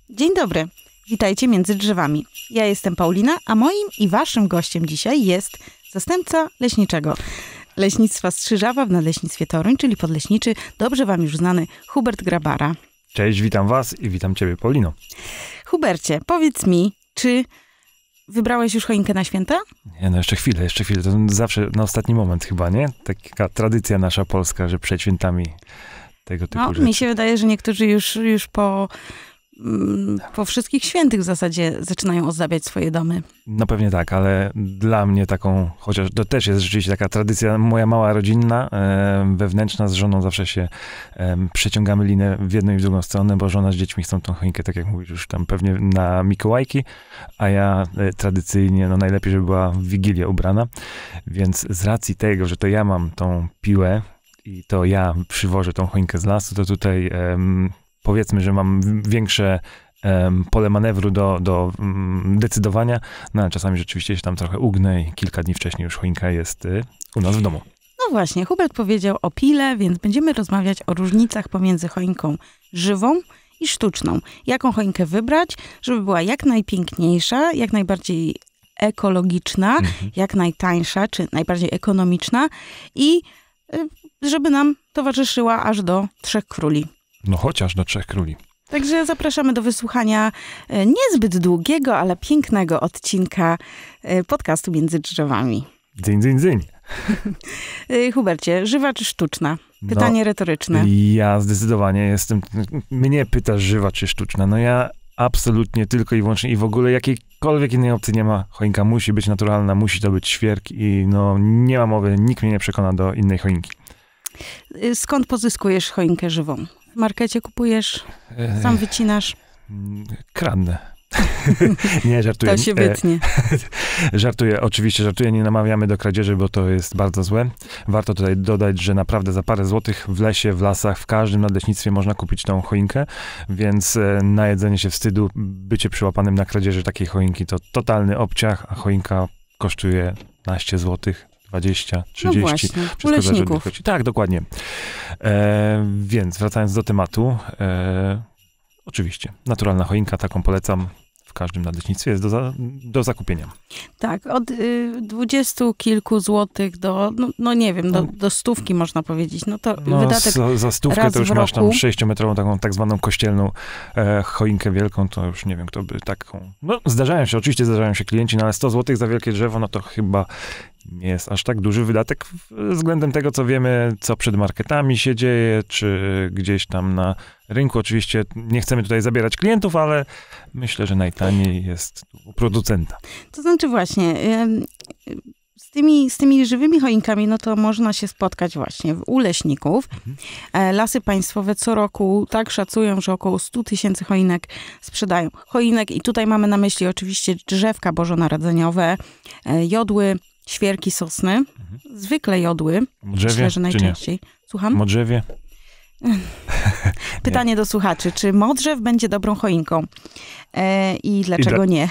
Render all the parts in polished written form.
Dzień dobry, witajcie między drzewami. Ja jestem Paulina, a moim i waszym gościem dzisiaj jest zastępca leśniczego Leśnictwa Strzyżawa w Nadleśnictwie Toruń, czyli podleśniczy, dobrze wam już znany Hubert Grabara. Cześć, witam was i witam ciebie, Paulino. Hubercie, powiedz mi, czy wybrałeś już choinkę na święta? Nie, no jeszcze chwilę. To zawsze na ostatni moment chyba, nie? Taka tradycja nasza polska, że przed świętami tego typu rzeczy. Mi się wydaje, że niektórzy już po wszystkich świętych w zasadzie zaczynają ozdabiać swoje domy. No pewnie tak, ale dla mnie taką, chociaż to też jest rzeczywiście taka tradycja moja mała rodzinna, wewnętrzna, z żoną zawsze się przeciągamy linę w jedną i w drugą stronę, bo żona z dziećmi chcą tą choinkę, tak jak mówisz, już tam pewnie na Mikołajki, a ja tradycyjnie, no najlepiej, żeby była w Wigilię ubrana, więc z racji tego, że to ja mam tą piłę i to ja przywożę tą choinkę z lasu, to tutaj powiedzmy, że mam większe pole manewru do decydowania, no ale czasami rzeczywiście się tam trochę ugnę i kilka dni wcześniej już choinka jest u nas w domu. No właśnie, Hubert powiedział o pile, więc będziemy rozmawiać o różnicach pomiędzy choinką żywą i sztuczną. Jaką choinkę wybrać, żeby była jak najpiękniejsza, jak najbardziej ekologiczna, jak najtańsza, czy najbardziej ekonomiczna i żeby nam towarzyszyła aż do 3 króli. No chociaż do 3 króli. Także zapraszamy do wysłuchania niezbyt długiego, ale pięknego odcinka podcastu Między Drzewami. Dzyń, dzyń, dzyń. Hubercie, żywa czy sztuczna? Pytanie retoryczne. Ja zdecydowanie jestem... Mnie pytasz, żywa czy sztuczna? No ja absolutnie tylko i wyłącznie i w ogóle jakiejkolwiek innej opcji nie ma. Choinka musi być naturalna, musi to być świerk i no nie ma mowy, nikt mnie nie przekona do innej choinki. Skąd pozyskujesz choinkę żywą? W markecie kupujesz? Sam wycinasz? Kradnę. Nie, żartuję. To się wytnie. Oczywiście żartuję, nie namawiamy do kradzieży, bo to jest bardzo złe. Warto tutaj dodać, że naprawdę za parę złotych w lesie, w lasach, w każdym nadleśnictwie można kupić tą choinkę, więc na jedzenie się wstydu, bycie przyłapanym na kradzieży takiej choinki to totalny obciach, a choinka kosztuje 15 złotych. 20, 30. No właśnie, u leśników. Tak, dokładnie. Więc wracając do tematu, oczywiście, naturalna choinka, taką polecam w każdym nadleśnictwie, jest do zakupienia. Tak, od 20 kilku złotych do, no nie wiem, do 100 można powiedzieć. No to wydatek za 100 to już masz tam 6-metrową taką tak zwaną kościelną choinkę wielką, to już nie wiem, kto by taką... No oczywiście zdarzają się klienci, no ale 100 złotych za wielkie drzewo, no to chyba nie jest aż tak duży wydatek względem tego, co wiemy, co przed marketami się dzieje, czy gdzieś tam na rynku. Oczywiście nie chcemy tutaj zabierać klientów, ale myślę, że najtaniej jest u producenta. To znaczy właśnie, z tymi żywymi choinkami, no to można się spotkać właśnie u leśników. Lasy Państwowe co roku tak szacują, że około 100 000 choinek sprzedają. Choinek i tutaj mamy na myśli oczywiście drzewka bożonarodzeniowe, jodły, świerki, sosny, zwykle jodły. Modrzewie, myślę, że najczęściej. Słucham? Modrzewie? Pytanie do słuchaczy, czy modrzew będzie dobrą choinką? I dlaczego nie?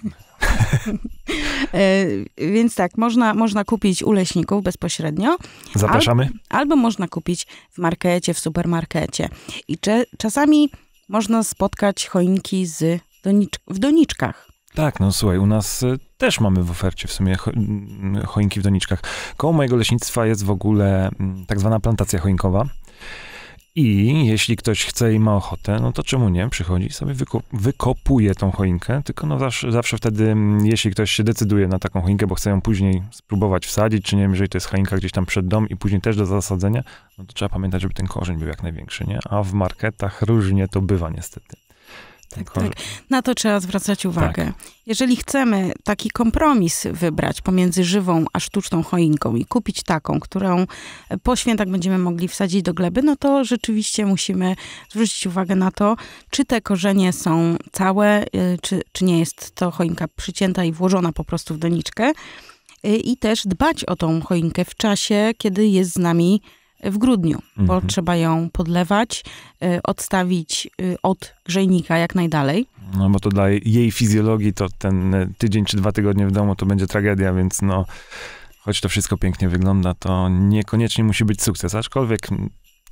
Więc tak, można kupić u leśników bezpośrednio. Zapraszamy. Albo można kupić w markecie, w supermarkecie. I czasami można spotkać choinki w doniczkach. Tak, no słuchaj, u nas też mamy w ofercie w sumie choinki w doniczkach. Koło mojego leśnictwa jest w ogóle tak zwana plantacja choinkowa. I jeśli ktoś chce i ma ochotę, no to czemu nie? Przychodzi i sobie wykopuje tą choinkę, tylko no zawsze wtedy, jeśli ktoś się decyduje na taką choinkę, bo chce ją później spróbować wsadzić, czy nie wiem, jeżeli to jest choinka gdzieś tam przed dom i później też do zasadzenia, no to trzeba pamiętać, żeby ten korzeń był jak największy, nie? A w marketach różnie to bywa niestety. Tak. Na to trzeba zwracać uwagę. Tak. Jeżeli chcemy taki kompromis wybrać pomiędzy żywą a sztuczną choinką i kupić taką, którą po świętach będziemy mogli wsadzić do gleby, no to rzeczywiście musimy zwrócić uwagę na to, czy te korzenie są całe, czy nie jest to choinka przycięta i włożona po prostu w doniczkę. I też dbać o tą choinkę w czasie, kiedy jest z nami w grudniu, bo trzeba ją podlewać, odstawić od grzejnika jak najdalej. No bo to dla jej fizjologii to ten tydzień czy 2 tygodnie w domu to będzie tragedia, więc no choć to wszystko pięknie wygląda, to niekoniecznie musi być sukces, aczkolwiek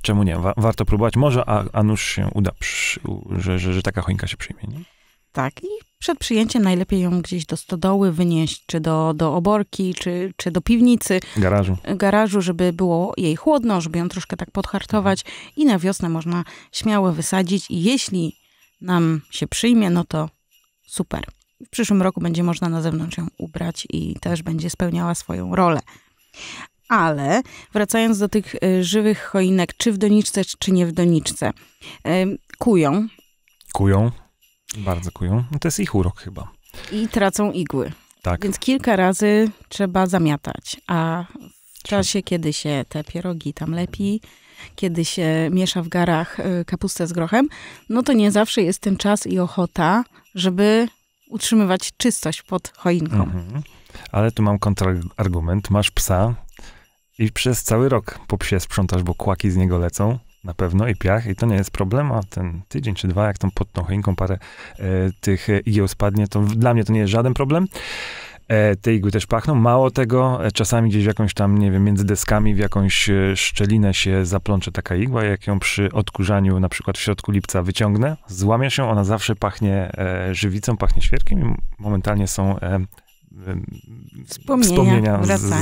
czemu nie? Warto próbować. Może a nuż się uda, że taka choinka się przyjmie, nie? Tak, i przed przyjęciem najlepiej ją gdzieś do stodoły wynieść, czy do oborki, czy do piwnicy. Garażu, żeby było jej chłodno, żeby ją troszkę tak podhartować i na wiosnę można śmiało wysadzić i jeśli nam się przyjmie, no to super. W przyszłym roku będzie można na zewnątrz ją ubrać i też będzie spełniała swoją rolę. Ale wracając do tych żywych choinek, czy w doniczce, czy nie w doniczce, kują. Kują. Bardzo kują. No to jest ich urok chyba. I tracą igły. Tak. Więc kilka razy trzeba zamiatać. A w czasie, kiedy się te pierogi tam lepi, kiedy się miesza w garach kapustę z grochem, no to nie zawsze jest ten czas i ochota, żeby utrzymywać czystość pod choinką. Mhm. Ale tu mam kontrargument. Masz psa i przez cały rok po psie sprzątasz, bo kłaki z niego lecą. Na pewno i piach i to nie jest problem, a ten tydzień czy dwa, jak tam pod tą choinką parę tych igieł spadnie, to dla mnie to nie jest żaden problem. Te igły też pachną. Mało tego, czasami gdzieś w jakąś tam, nie wiem, między deskami w jakąś szczelinę się zaplącze taka igła, jak ją przy odkurzaniu na przykład w środku lipca wyciągnę, złamię się, ona zawsze pachnie żywicą, pachnie świerkiem i momentalnie są wspomnienia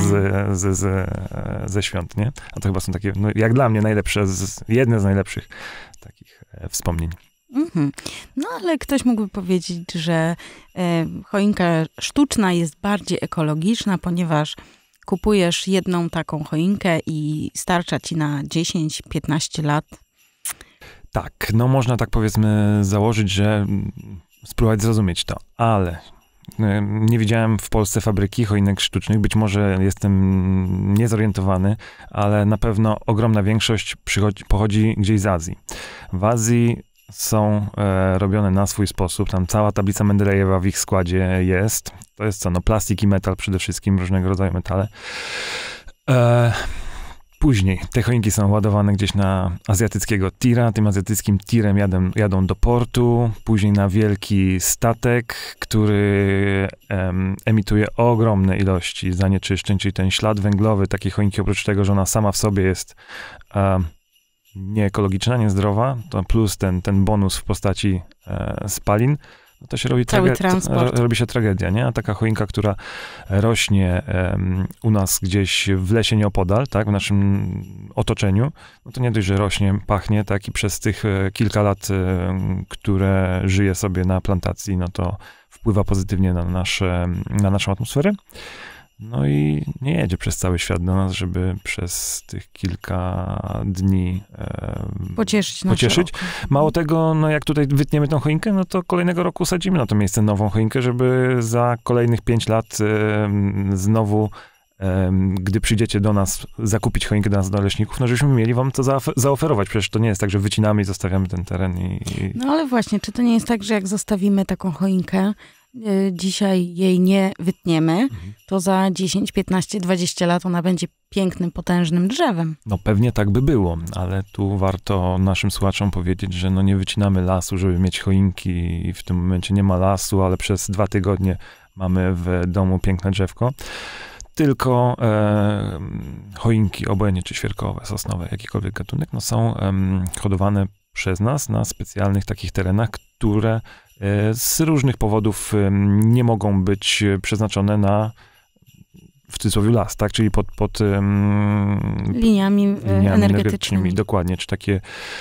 ze świąt, nie? A to chyba są takie, no, jak dla mnie najlepsze, jedne z najlepszych takich wspomnień. Mhm. No ale ktoś mógłby powiedzieć, że choinka sztuczna jest bardziej ekologiczna, ponieważ kupujesz jedną taką choinkę i starcza ci na 10-15 lat. Tak, no można tak powiedzmy założyć, że spróbować zrozumieć to, ale nie widziałem w Polsce fabryki choinek sztucznych, być może jestem niezorientowany, ale na pewno ogromna większość pochodzi gdzieś z Azji. W Azji są robione na swój sposób, tam cała tablica Mendelejewa w ich składzie jest. To jest co? No plastik i metal przede wszystkim, różnego rodzaju metale. Później te choinki są ładowane gdzieś na azjatyckiego tira, tym azjatyckim tirem jadą do portu, później na wielki statek, który emituje ogromne ilości zanieczyszczeń, czyli ten ślad węglowy takiej choinki, oprócz tego, że ona sama w sobie jest nieekologiczna, niezdrowa, to plus ten bonus w postaci spalin, no to się robi się tragedia, nie? A taka choinka, która rośnie u nas gdzieś w lesie nieopodal, tak, w naszym otoczeniu, no to nie dość, że rośnie, pachnie, tak, i przez tych kilka lat, które żyje sobie na plantacji, no to wpływa pozytywnie na naszą atmosferę. No i nie jedzie przez cały świat do nas, żeby przez tych kilka dni pocieszyć. Mało tego, no jak tutaj wytniemy tą choinkę, no to kolejnego roku sadzimy na to miejsce nową choinkę, żeby za kolejnych 5 lat znowu, gdy przyjdziecie do nas zakupić choinkę do nas, do leśników, no żebyśmy mieli wam to zaoferować. Przecież to nie jest tak, że wycinamy i zostawiamy ten teren. No ale właśnie, czy to nie jest tak, że jak zostawimy taką choinkę, dzisiaj jej nie wytniemy, to za 10, 15, 20 lat ona będzie pięknym, potężnym drzewem. No pewnie tak by było, ale tu warto naszym słuchaczom powiedzieć, że no nie wycinamy lasu, żeby mieć choinki i w tym momencie nie ma lasu, ale przez 2 tygodnie mamy w domu piękne drzewko. Tylko choinki, obojętnie czy świerkowe, sosnowe, jakikolwiek gatunek, no są hodowane przez nas na specjalnych takich terenach, które z różnych powodów nie mogą być przeznaczone na, w cudzysłowie, las, tak? Czyli pod liniami energetycznymi. Dokładnie, czy takie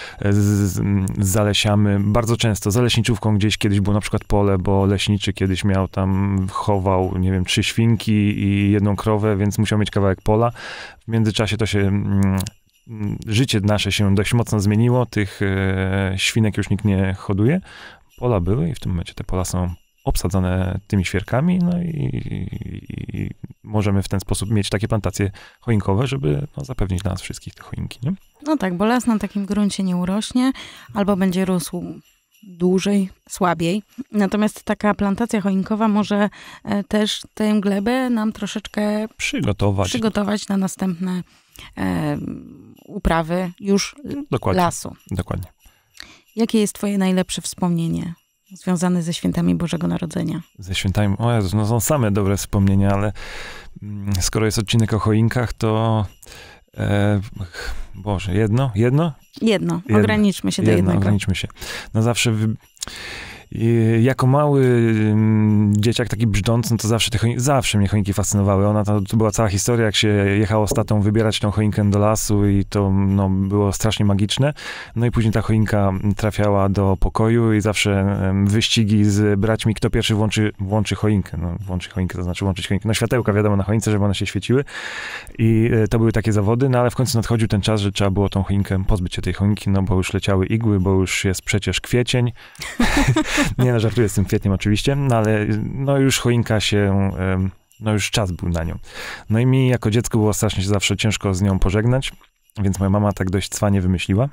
zalesiamy. Bardzo często za leśniczówką gdzieś kiedyś było na przykład pole, bo leśniczy kiedyś chował, nie wiem, 3 świnki i 1 krowę, więc musiał mieć kawałek pola. W międzyczasie to się życie nasze się dość mocno zmieniło. Tych świnek już nikt nie hoduje. Pola były i w tym momencie te pola są obsadzone tymi świerkami, no i możemy w ten sposób mieć takie plantacje choinkowe, żeby zapewnić dla nas wszystkich te choinki, nie? No tak, bo las na takim gruncie nie urośnie, albo będzie rósł dłużej, słabiej. Natomiast taka plantacja choinkowa może też tę glebę nam troszeczkę przygotować na następne uprawy już lasu. Dokładnie. Jakie jest twoje najlepsze wspomnienie związane ze świętami Bożego Narodzenia? Ze świętami, o Jezus, no są same dobre wspomnienia, ale skoro jest odcinek o choinkach, to Boże, jedno? Jedno. Ograniczmy się do jednego. Ograniczmy się. No zawsze... Jako mały dzieciak, taki brzdący, no to zawsze mnie choinki fascynowały. To była cała historia, jak się jechało z tatą wybierać tą choinkę do lasu i to no, było strasznie magiczne. No i później ta choinka trafiała do pokoju i zawsze wyścigi z braćmi, kto pierwszy włączy choinkę. No, włączy choinkę, to znaczy włączyć choinkę. No światełka, wiadomo, na choince, żeby one się świeciły. I to były takie zawody, no ale w końcu nadchodził ten czas, że trzeba było tą choinkę, pozbyć się tej choinki, no bo już leciały igły, bo już jest przecież kwiecień. Nie, no, żartuję z tym kwietniem oczywiście, no ale no już choinka się, no już czas był na nią. No i mi jako dziecku było strasznie zawsze ciężko z nią pożegnać, więc moja mama tak dość cwanie wymyśliła,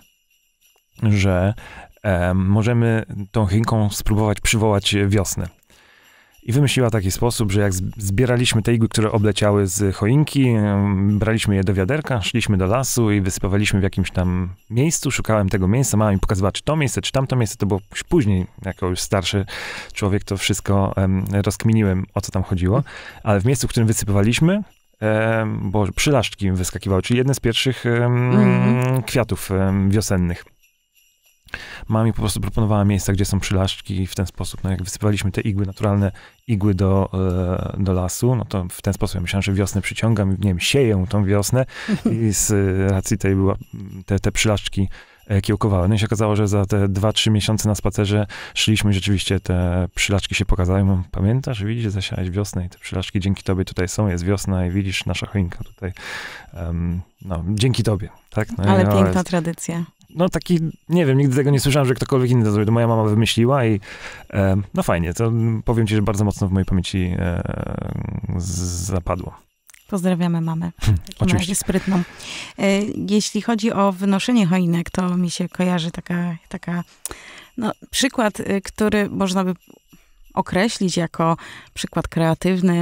że możemy tą choinką spróbować przywołać wiosnę. I wymyśliła taki sposób, że jak zbieraliśmy te igły, które obleciały z choinki, braliśmy je do wiaderka, szliśmy do lasu i wysypywaliśmy w jakimś tam miejscu, szukałem tego miejsca, mama mi pokazywała, czy to miejsce, czy tamto miejsce, to było już później, jako już starszy człowiek, to wszystko rozkminiłem, o co tam chodziło, ale w miejscu, w którym wysypywaliśmy, bo przylaszczki wyskakiwały, czyli jedne z pierwszych kwiatów wiosennych. Mama mi po prostu proponowała miejsca, gdzie są przylaszczki i w ten sposób, no jak wysypaliśmy te igły, naturalne igły do lasu, no to w ten sposób ja myślałem, że wiosnę przyciągam, nie wiem, sieję tą wiosnę i z racji tej te przylaszczki kiełkowały. No i się okazało, że za te 2-3 miesiące na spacerze szliśmy, rzeczywiście te przylaszczki się pokazały. Pamiętasz, że widzisz, że zasiałeś wiosnę i te przylaszczki dzięki tobie tutaj są, jest wiosna i widzisz, nasza choinka tutaj, no, dzięki tobie, tak? No, ale piękna tradycja. No taki, nie wiem, nigdy tego nie słyszałem, że ktokolwiek inny to zrobił. To moja mama wymyśliła i no fajnie, to powiem ci, że bardzo mocno w mojej pamięci zapadło. Pozdrawiamy mamę. Oczywiście. Sprytną. Jeśli chodzi o wynoszenie choinek, to mi się kojarzy taka no, przykład, który można by określić jako przykład kreatywny,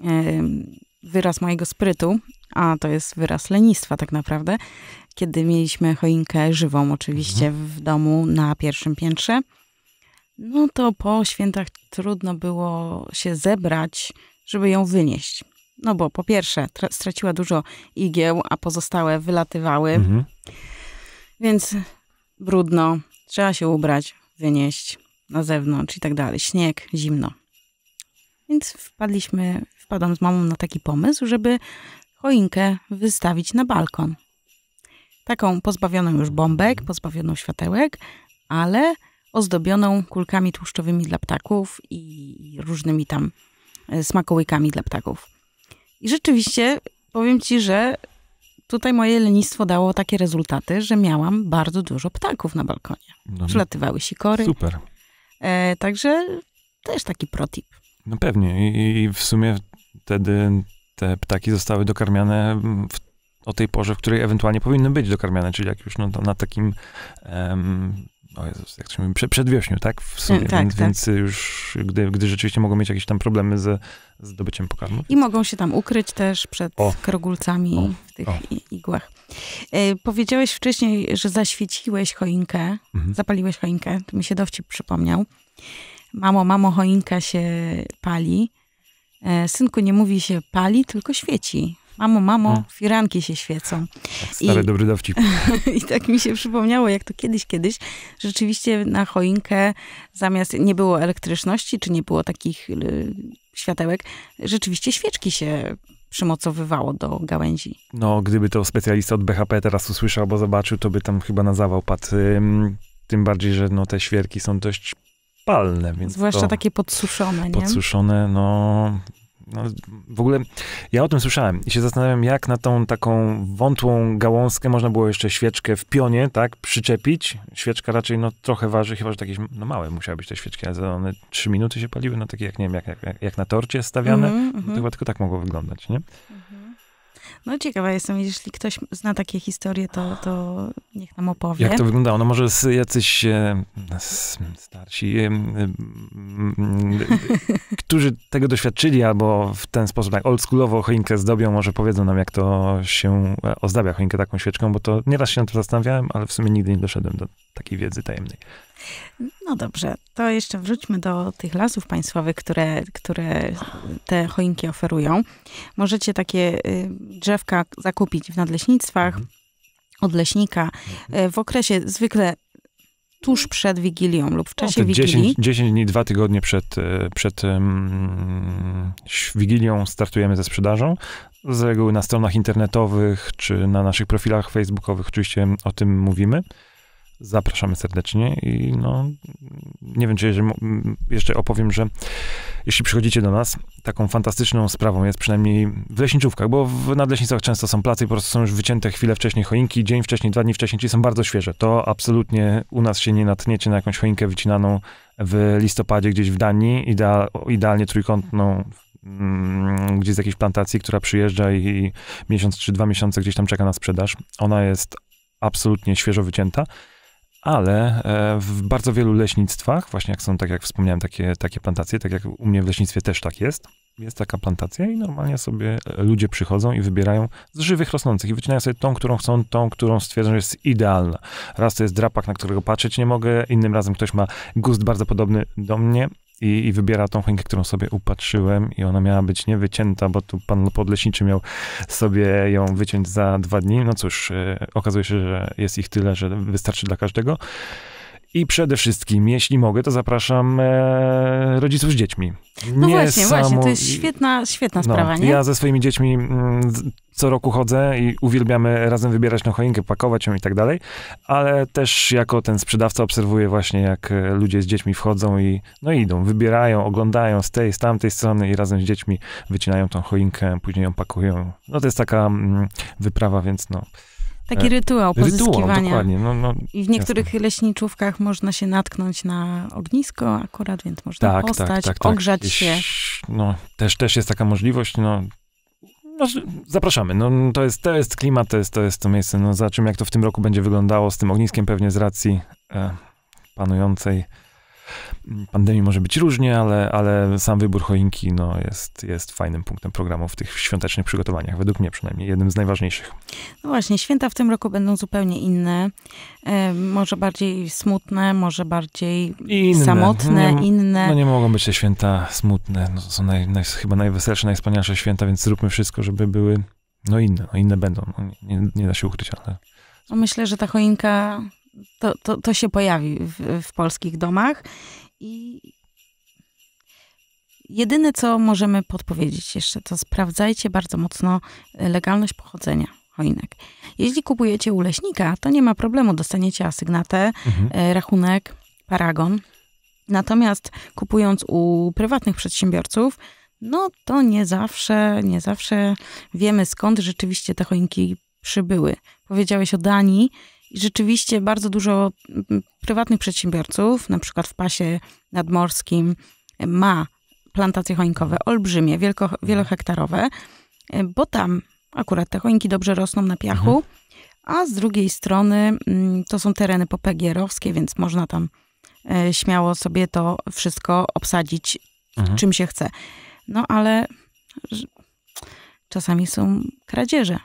wyraz mojego sprytu, a to jest wyraz lenistwa tak naprawdę, kiedy mieliśmy choinkę żywą oczywiście w domu na pierwszym piętrze, no to po świętach trudno było się zebrać, żeby ją wynieść. No bo po pierwsze straciła dużo igieł, a pozostałe wylatywały, więc brudno, trzeba się ubrać, wynieść na zewnątrz i tak dalej. Śnieg, zimno. Więc wpadłam z mamą na taki pomysł, żeby choinkę wystawić na balkon. Taką pozbawioną już bombek, pozbawioną światełek, ale ozdobioną kulkami tłuszczowymi dla ptaków i różnymi tam smakołykami dla ptaków. I rzeczywiście powiem ci, że tutaj moje lenistwo dało takie rezultaty, że miałam bardzo dużo ptaków na balkonie. No, przylatywały sikory. Super. Także też taki protip. No pewnie. I w sumie wtedy te ptaki zostały dokarmiane o tej porze, w której ewentualnie powinny być dokarmiane, czyli jak już no, na takim o Jezus, jak to się mówi, przedwiośniu, tak? W sumie, tak. Więc już, gdy rzeczywiście mogą mieć jakieś tam problemy z zdobyciem pokarmu. I mogą się tam ukryć też przed krogulcami w tych igłach. Powiedziałeś wcześniej, że zaświeciłeś choinkę, zapaliłeś choinkę, to mi się dowcip przypomniał. Mamo, choinka się pali. Synku, nie mówi się pali, tylko świeci. Mamo, firanki się świecą. Tak, stary, dobry dowcip. I tak mi się przypomniało, jak to kiedyś, rzeczywiście na choinkę zamiast nie było elektryczności, czy nie było takich światełek, rzeczywiście świeczki się przymocowywało do gałęzi. No, gdyby to specjalista od BHP teraz usłyszał, albo zobaczył, to by tam chyba na zawał padł. Tym bardziej, że no, te świerki są dość palne. Więc zwłaszcza takie podsuszone, nie? Podsuszone, no w ogóle ja o tym słyszałem i się zastanawiam, jak na tą taką wątłą gałązkę można było jeszcze świeczkę w pionie, tak, przyczepić. Świeczka raczej no trochę waży, chyba że jakieś no małe musiały być te świeczki, ale one 3 minuty się paliły, no takie jak nie wiem, jak na torcie stawiane, to chyba tylko tak mogło wyglądać, nie? No ciekawa jestem, jeśli ktoś zna takie historie, to niech nam opowie. Jak to wyglądało? No może jacyś starsi, którzy tego doświadczyli, albo w ten sposób tak oldschoolowo choinkę zdobią, może powiedzą nam, jak to się ozdabia choinkę taką świeczką, bo to nieraz się na to zastanawiałem, ale w sumie nigdy nie doszedłem do takiej wiedzy tajemnej. No dobrze, to jeszcze wróćmy do tych lasów państwowych, które te choinki oferują. Możecie takie drzewka zakupić w nadleśnictwach od leśnika w okresie zwykle tuż przed Wigilią lub w czasie Wigilii. 10 dni, 2 tygodnie przed Wigilią startujemy ze sprzedażą. Z reguły na stronach internetowych czy na naszych profilach facebookowych oczywiście o tym mówimy. Zapraszamy serdecznie i no, nie wiem, czy jeszcze opowiem, że jeśli przychodzicie do nas, taką fantastyczną sprawą jest przynajmniej w leśniczówkach, bo w nadleśnictwach często są placy i po prostu są już wycięte chwilę wcześniej choinki, dzień wcześniej, 2 dni wcześniej, czyli są bardzo świeże. To absolutnie u nas się nie natkniecie na jakąś choinkę wycinaną w listopadzie gdzieś w Danii, idealnie trójkątną, gdzieś z jakiejś plantacji, która przyjeżdża i miesiąc czy 2 miesiące gdzieś tam czeka na sprzedaż. Ona jest absolutnie świeżo wycięta. Ale w bardzo wielu leśnictwach, właśnie jak są, tak jak wspomniałem, takie plantacje, tak jak u mnie w leśnictwie też tak jest taka plantacja i normalnie sobie ludzie przychodzą i wybierają z żywych rosnących i wycinają sobie tą, którą chcą, tą, którą stwierdzą, że jest idealna. Raz to jest drapak, na którego patrzeć nie mogę, innym razem ktoś ma gust bardzo podobny do mnie i wybiera tą choinkę, którą sobie upatrzyłem i ona miała być niewycięta, bo tu pan podleśniczy miał sobie ją wyciąć za 2 dni. No cóż, okazuje się, że jest ich tyle, że wystarczy dla każdego. I przede wszystkim, jeśli mogę, to zapraszam rodziców z dziećmi. No właśnie, to jest świetna sprawa, nie? Ja ze swoimi dziećmi co roku chodzę i uwielbiamy razem wybierać tą choinkę, pakować ją i tak dalej, ale też jako ten sprzedawca obserwuję właśnie, jak ludzie z dziećmi wchodzą i idą, wybierają, oglądają z tej, z tamtej strony i razem z dziećmi wycinają tą choinkę, później ją pakują. No to jest taka wyprawa, więc taki rytuał pozyskiwania. Dokładnie. I w niektórych leśniczówkach można się natknąć na ognisko akurat, więc można postać, ogrzać się. Też jest taka możliwość. Zapraszamy. To jest klimat, to jest to miejsce. Zobaczymy, jak to w tym roku będzie wyglądało z tym ogniskiem, pewnie z racji panującej pandemii może być różnie, ale sam wybór choinki jest fajnym punktem programu w tych świątecznych przygotowaniach, według mnie przynajmniej, jednym z najważniejszych. No właśnie, święta w tym roku będą zupełnie inne, może bardziej smutne, może bardziej samotne, inne. Nie mogą być te święta smutne, to są chyba najweselsze, najwspanialsze święta, więc zróbmy wszystko, żeby były inne będą, nie da się ukryć, ale... Myślę, że ta choinka... To się pojawi w polskich domach i jedyne, co możemy podpowiedzieć jeszcze, to sprawdzajcie bardzo mocno legalność pochodzenia choinek. Jeśli kupujecie u leśnika, to nie ma problemu, dostaniecie asygnatę, rachunek, paragon. Natomiast kupując u prywatnych przedsiębiorców, to nie zawsze wiemy, skąd rzeczywiście te choinki przybyły. Powiedziałeś o Danii. I rzeczywiście bardzo dużo prywatnych przedsiębiorców, na przykład w pasie nadmorskim, ma plantacje choinkowe olbrzymie, wielohektarowe, bo tam akurat te choinki dobrze rosną na piachu, a z drugiej strony to są tereny popegierowskie, więc można tam śmiało sobie to wszystko obsadzić czym się chce. Ale czasami są kradzieże.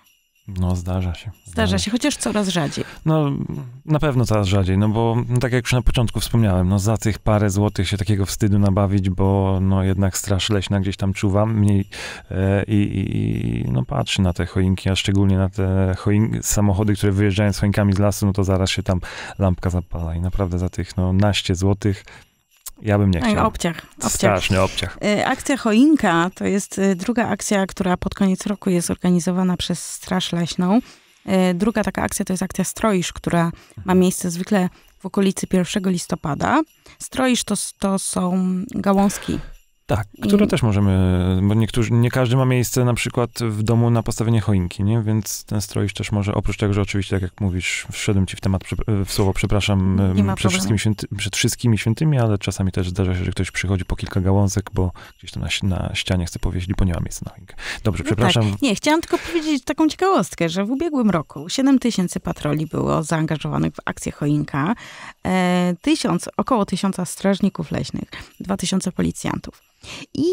Zdarza się, chociaż coraz rzadziej. Na pewno coraz rzadziej, bo tak jak już na początku wspomniałem, za tych parę złotych się takiego wstydu nabawić, bo jednak straż leśna gdzieś tam czuwa mniej i patrzy na te choinki, a szczególnie na te samochody, które wyjeżdżają z choinkami z lasu, to zaraz się tam lampka zapala i naprawdę za tych naście złotych ja bym nie chciał. Obciach. Straszny obciach. Akcja Choinka to jest druga akcja, która pod koniec roku jest organizowana przez Straż Leśną. Druga taka akcja to jest akcja Stroisz, która ma miejsce zwykle w okolicy 1 listopada. Stroisz to są gałązki. Tak, które też możemy, bo nie każdy ma miejsce na przykład w domu na postawienie choinki, nie? Więc ten stroisz też może, oprócz tego, że oczywiście, tak jak mówisz, wszedłem ci w temat, w słowo, przepraszam, przed wszystkimi świętymi, ale czasami też zdarza się, że ktoś przychodzi po kilka gałązek, bo gdzieś tam na ścianie chce powieźć, bo nie ma miejsca na choinkę. Dobrze, przepraszam. Tak. Nie, chciałam tylko powiedzieć taką ciekawostkę, że w ubiegłym roku 7 000 patroli było zaangażowanych w akcję Choinka, około 1000 strażników leśnych, 2000 policjantów. I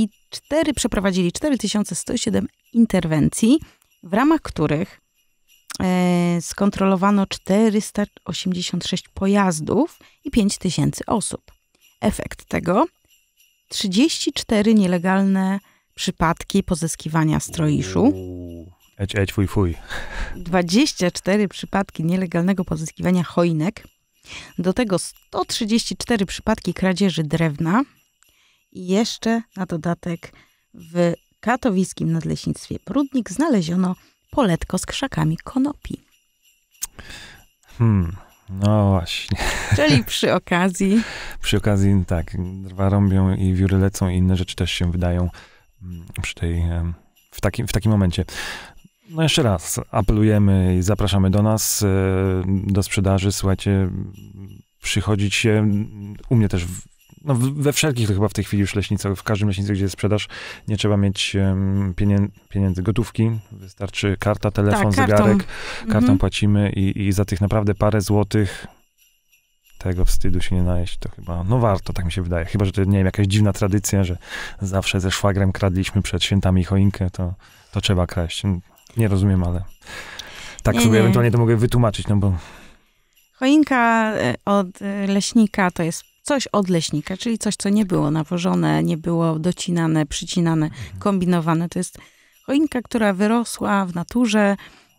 przeprowadzili 4107 interwencji, w ramach których skontrolowano 486 pojazdów i 5000 osób. Efekt tego 34 nielegalne przypadki pozyskiwania stroiszu. Fuj. 24 przypadki nielegalnego pozyskiwania choinek. Do tego 134 przypadki kradzieży drewna. I jeszcze na dodatek w katowickim nadleśnictwie Prudnik znaleziono poletko z krzakami konopi. No właśnie. Czyli przy okazji... Przy okazji, tak, drwa rąbią i wióry lecą i inne rzeczy też się wydają w takim momencie. No jeszcze raz apelujemy i zapraszamy do nas, do sprzedaży. Słuchajcie, przychodzić się, u mnie też, we wszelkich to chyba w tej chwili już leśnicach, w każdym leśnicy, gdzie jest sprzedaż, nie trzeba mieć pieniędzy, gotówki. Wystarczy karta, telefon, tak, zegarek. Kartą płacimy i za tych naprawdę parę złotych tego wstydu się nie najeść, to chyba, warto, tak mi się wydaje. Chyba, że to, nie wiem, jakaś dziwna tradycja, że zawsze ze szwagrem kradliśmy przed świętami choinkę, to trzeba kraść. Nie rozumiem, ale tak sobie ewentualnie to mogę wytłumaczyć, bo... Choinka od leśnika to jest coś od leśnika, czyli coś, co nie było nawożone, nie było docinane, przycinane, kombinowane. To jest choinka, która wyrosła w naturze,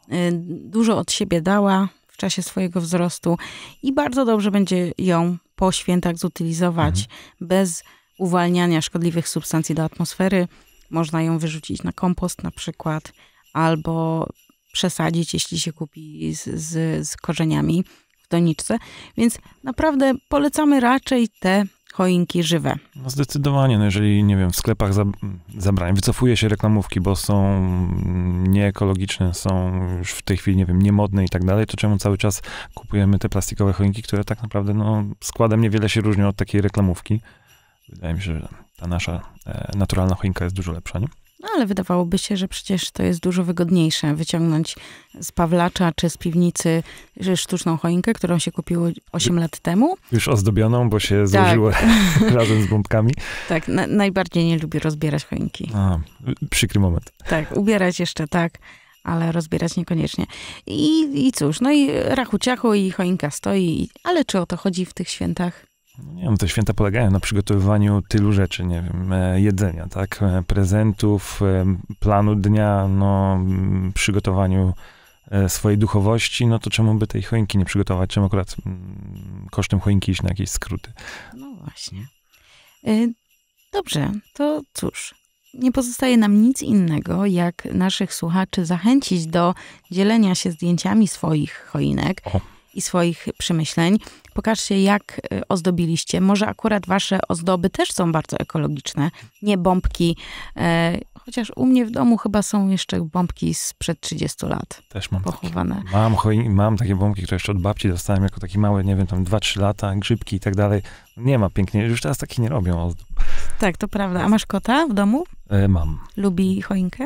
dużo od siebie dała w czasie swojego wzrostu i bardzo dobrze będzie ją po świętach zutylizować bez uwalniania szkodliwych substancji do atmosfery. Można ją wyrzucić na kompost na przykład, albo przesadzić, jeśli się kupi z korzeniami w doniczce. Więc naprawdę polecamy raczej te choinki żywe. No zdecydowanie, jeżeli, nie wiem, w sklepach zabrania, wycofuje się reklamówki, bo są nieekologiczne, są już w tej chwili, nie wiem, niemodne i tak dalej, to czemu cały czas kupujemy te plastikowe choinki, które tak naprawdę, składem niewiele się różnią od takiej reklamówki. Wydaje mi się, że ta nasza naturalna choinka jest dużo lepsza, nie? No ale wydawałoby się, że przecież to jest dużo wygodniejsze wyciągnąć z Pawlacza czy z piwnicy sztuczną choinkę, którą się kupiło 8 lat temu. Już ozdobioną, bo się złożyło razem z bombkami. Tak, najbardziej nie lubię rozbierać choinki. Przykry moment. Tak, ubierać jeszcze tak, ale rozbierać niekoniecznie. I cóż, i rachu ciachu i choinka stoi, ale czy o to chodzi w tych świętach? Nie wiem, te święta polegają na przygotowywaniu tylu rzeczy, nie wiem, jedzenia, tak, prezentów, planu dnia, przygotowaniu swojej duchowości, to czemu by tej choinki nie przygotować? Czemu akurat kosztem choinki iść na jakieś skróty? No właśnie. Dobrze, to cóż, nie pozostaje nam nic innego, jak naszych słuchaczy zachęcić do dzielenia się zdjęciami swoich choinek i swoich przemyśleń. Pokażcie, jak ozdobiliście. Może akurat wasze ozdoby też są bardzo ekologiczne. Nie bombki, chociaż u mnie w domu chyba są jeszcze bombki sprzed 30 lat. Też mam pochowane. Mam takie bombki, które jeszcze od babci dostałem jako takie małe, nie wiem, tam 2-3 lata, grzybki i tak dalej. Nie ma pięknie, już teraz takie nie robią ozdób. Tak, to prawda. A masz kota w domu? Mam. Lubi choinkę?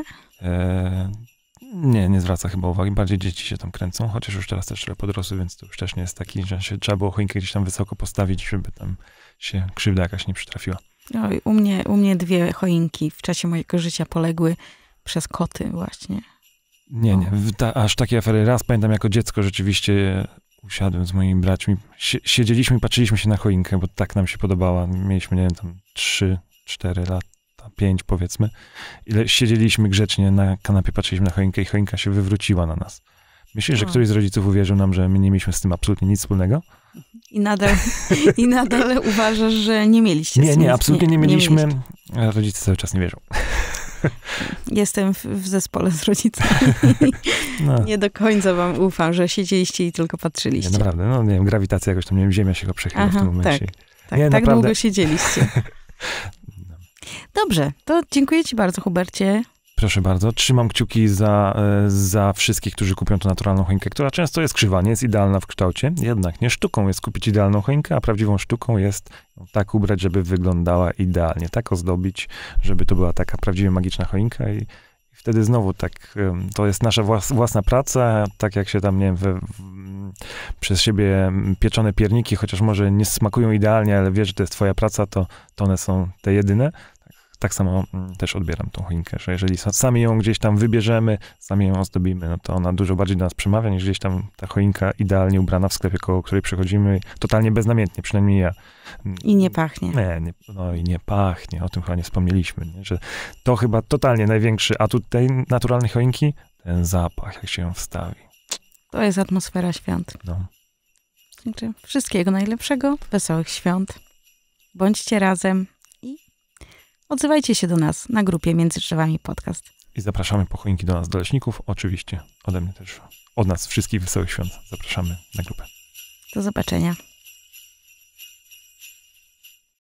Nie zwraca chyba uwagi. Bardziej dzieci się tam kręcą, chociaż już teraz też trochę podrosły, więc to już też nie jest taki, że trzeba było choinkę gdzieś tam wysoko postawić, żeby tam się krzywda jakaś nie przytrafiła. Oj, u mnie 2 choinki w czasie mojego życia poległy przez koty właśnie. Nie. Aż takie afery. Raz pamiętam jako dziecko rzeczywiście usiadłem z moimi braćmi. Siedzieliśmy i patrzyliśmy się na choinkę, bo tak nam się podobała. Mieliśmy, nie wiem, tam 3-4 lata. 5 powiedzmy. Ile siedzieliśmy grzecznie na kanapie, patrzyliśmy na choinkę i choinka się wywróciła na nas. Myślisz, że któryś z rodziców uwierzył nam, że my nie mieliśmy z tym absolutnie nic wspólnego? I nadal uważasz, że nie mieliście z tym? Nie, absolutnie nie mieliśmy. A rodzice cały czas nie wierzą. Jestem w zespole z rodzicami. Nie do końca wam ufam, że siedzieliście i tylko patrzyliście. Nie, naprawdę. Nie wiem, grawitacja jakoś tam, nie wiem, ziemia się go przechyla w tym momencie. Tak długo siedzieliście. Dobrze, to dziękuję ci bardzo, Hubercie. Proszę bardzo. Trzymam kciuki za wszystkich, którzy kupią tę naturalną choinkę, która często jest krzywa, nie jest idealna w kształcie. Jednak nie sztuką jest kupić idealną choinkę, a prawdziwą sztuką jest tak ubrać, żeby wyglądała idealnie, tak ozdobić, żeby to była taka prawdziwie magiczna choinka i wtedy znowu tak, to jest nasza własna praca, tak jak się tam, nie wiem, przez siebie pieczone pierniki, chociaż może nie smakują idealnie, ale wiesz, że to jest twoja praca, to one są te jedyne. tak samo też odbieram tą choinkę, że jeżeli sami ją gdzieś tam wybierzemy, sami ją ozdobimy, no to ona dużo bardziej do nas przemawia, niż gdzieś tam ta choinka idealnie ubrana w sklepie, koło której przechodzimy, totalnie beznamiętnie, przynajmniej ja. I nie pachnie. No i nie pachnie, o tym chyba nie wspomnieliśmy, nie? Że to chyba totalnie największy atut tej naturalnej choinki, ten zapach, jak się ją wstawi. To jest atmosfera świąt. No. Także wszystkiego najlepszego, wesołych świąt. Bądźcie razem i odzywajcie się do nas na grupie Między Drzewami Podcast. I zapraszamy po choinki do nas, do leśników. Oczywiście ode mnie też, od nas wszystkich wesołych świąt. Zapraszamy na grupę. Do zobaczenia.